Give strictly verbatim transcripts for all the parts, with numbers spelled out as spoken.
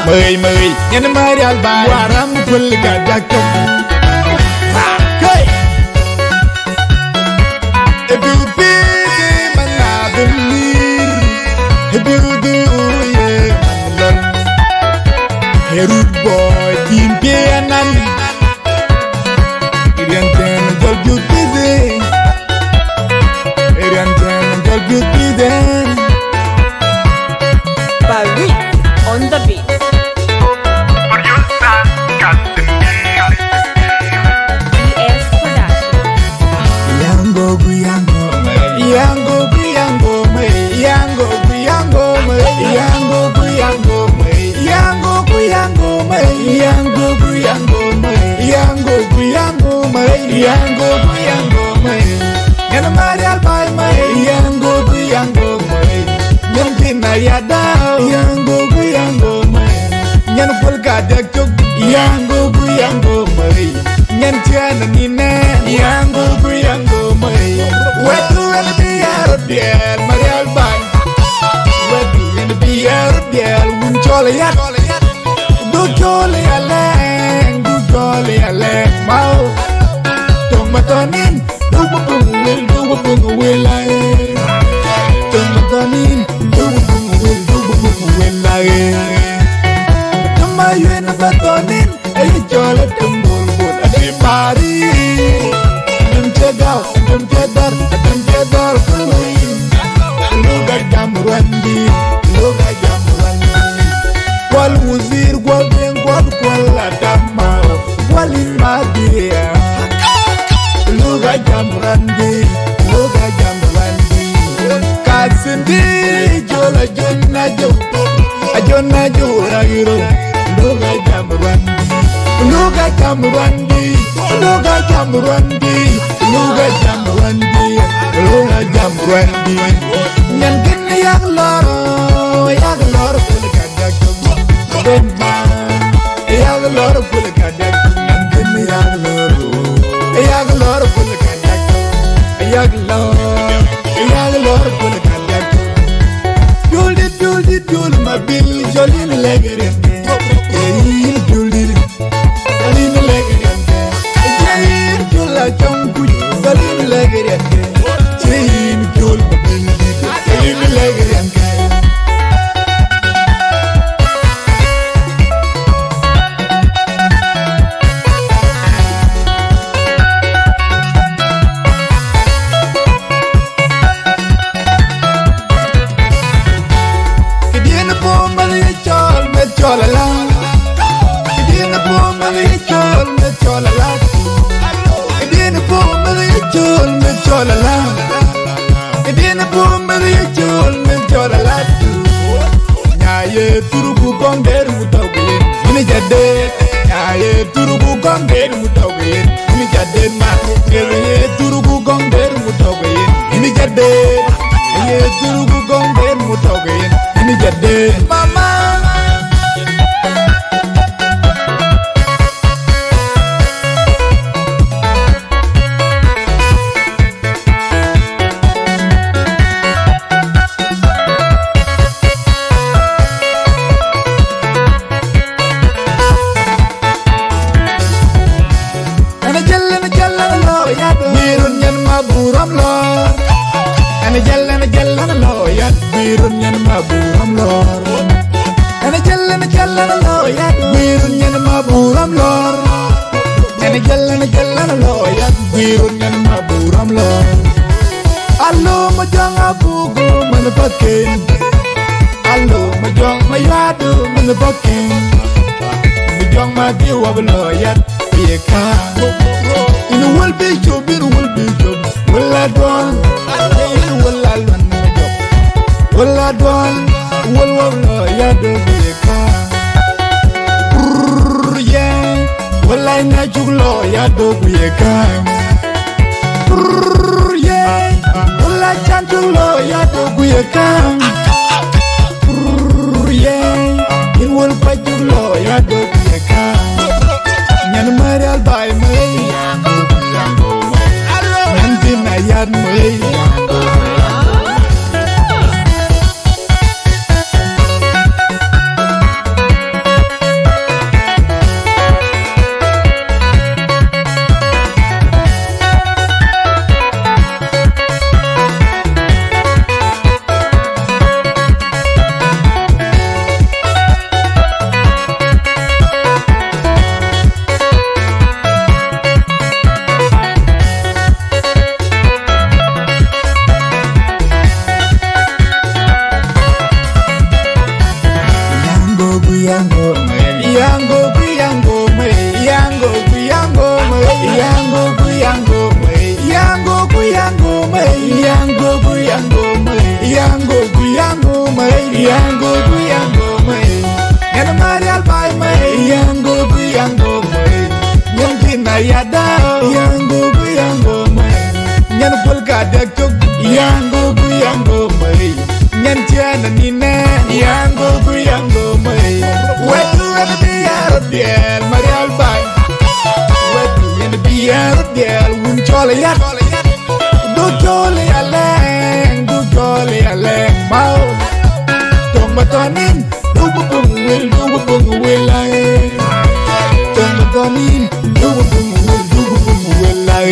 Mời mời nhân mời al bài waram kul ga jakum hey if you be manadunir if you do ye manlon herut boy din pianan irian ten jol beauty de irian ten jol beauty de Barry on the beat. Yango Yango me Yango Yango me Yango Yango me Yango Yango me Yango Yango me Yango Yango me Yango Yango me Yana Maria Pai me Yango Yango me Yankina Yada Yango Yango me Yan Polka Dekuk Yango Yango me Yan Tiana Nina Yango Yango me Where do you be out there, Marial Ban? Where do you be out there, Wincholiat? Do jolly a leg, do jolly a leg, Mao. Tomatonin, do a boom will, do a boom will I. Tomatonin, do a boom will, do a boom will I. Tomayu and a batonin, a jolly tumble wood at the party. Don't get that, don't get that for me. Look at Jamurandi, look at Jamurandi. Qual Wuzir, qual Ben, qual Kuala Dama, qual in Madia. Look at Jamurandi, look at Jamurandi. Katsindi, Jola Jonna Jo, a Jonna Jo Ragiro. Look at Jamurandi, look at Jamurandi, look at Jamurandi. Luga Jamurandi, Luga Jamurandi. Yankin yak loro, yak loro kulikajakum. Bemba, yak loro kulikajakum. Yankin yak loro, yak loro kulikajakum. Yak loro, yak loro kulikajakum. Juli, juli, juli, ma bil jolin legerin. Hey, juli, jolin legerin. Hey, jula chonku. Salim legerian ke, chain jol babin dito. Salim legerian ke. Kedian po mali chol me cholala. Kedian po mali chol me cholala. Kedian po chol me cholala, kedian boom me chol me cholala. Nyaye turugu kongder mutawin, ini jade. Nyaye turugu kongder mutawin, ini jade ma. Nyaye turugu kongder mutawin, ini jade. Nyaye turugu kongder mutawin, ini jade. Mama. Allo majang abugo manapakin, allo majang mayado manapakin, majang madi wabloyat yeka. Inu wal be job, inu wal be job, wala don, inu wala lon majok, wala don, wal wabloyat yeka. Brrr yeah, wala ina juglo yado yeka. Brrr yeah. La chantulo ya dogu ya kam. Yeah, in wal pajulo ya dogu ya kam. Nyan marial bay may. Nanti na yad may. kuyango mai yango kuyango mai yango kuyango mai nyan marial bai mai yango kuyango mai nyan kina yada yango kuyango mai nyan polka dekok yango kuyango mai nyan tiana nina yango kuyango mai wetu en biar biar marial bai wetu en biar biar un chole yat do chole aleng do chole aleng mau tong batonin do bung will do bung will lai tong batonin do bung will do bung will lai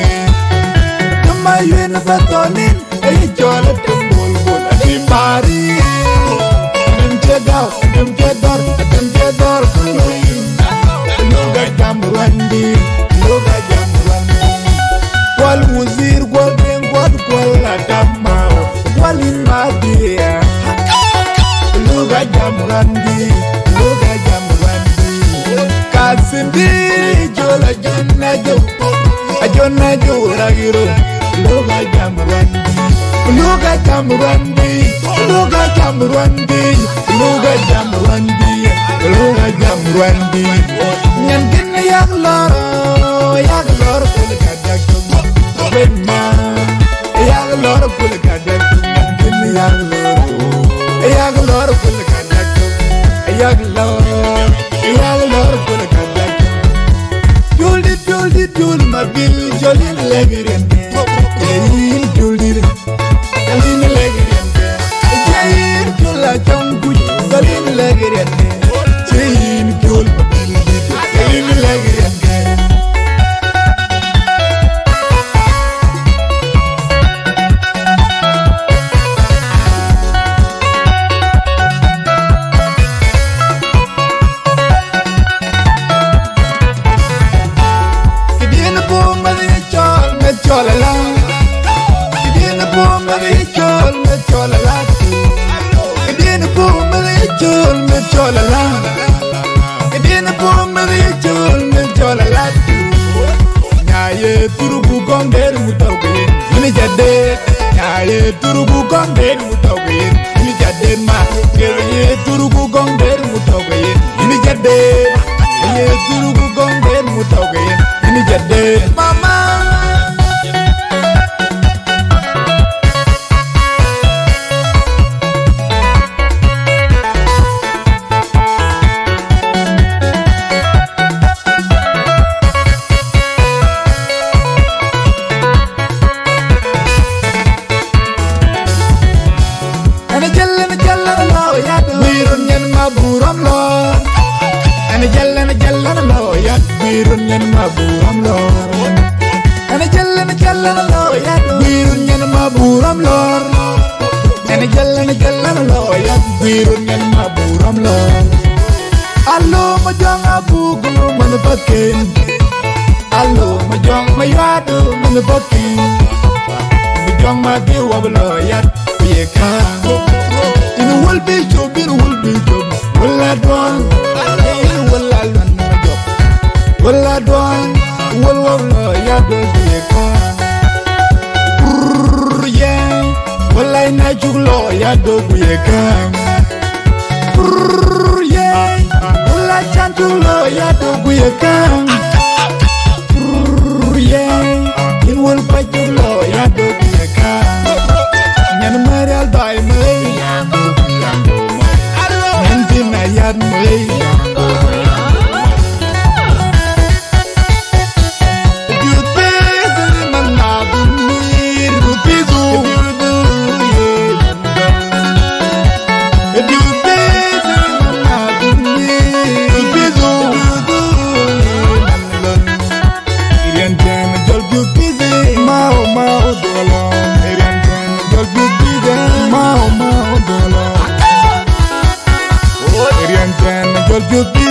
my yuen batonin ay chole tumbul bul adi mari dem chedao dem chedor dem chedor kuloi loga jamrandi loga jamrandi wal muzir wal ben wal wal adamao wal madia loga jamrandi loga jamrandi kasindi jola jonna jo ajonna jo ragiro loga jamrandi loga jamrandi loga jamrandi loga jamrandi loga jamrandi nyan kin yak loro yak loro kul kadak benna yak loro kul kadak nyan kin yak loro yak loro kul kadak yak loro yak loro kul kadak juldi juldi jul mabil jolin legren Jayin julir, jalin legeren. Jayin jula jangku, jalin legeren. Jayin jul, jalin legeren. Kedian pun mari chol, me chol lang. Chol me chol la, kedien po me chol me chol la, kedien po me chol me chol la. Nyaye turubu konder mutawge, ini jade. Nyaye turubu konder mutawge, ini jade ma. Nyaye turubu konder mutawge, ini jade. Nyaye turubu konder mutawge, ini jade. Mama. Ana jalla jalla lo ya birun yan maburam lo Ana jalla jalla lo ya birun yan maburam lo Ana jalla jalla lo ya birun yan maburam lo Allo ma jong abu gulu man pakin Allo ma jong ma yadu man pakin Ma jong ma di wablo ya yeka In will be job in will be job will I don Walla doan, wal walla ya do yeka. Brrr yeah, walla ina juglo ya do yeka. Brrr yeah, walla chantulo ya do yeka. Brrr yeah, in wal pajuglo ya do yeka. Nyan marial bai mai, nyan tina yad mai. You'll be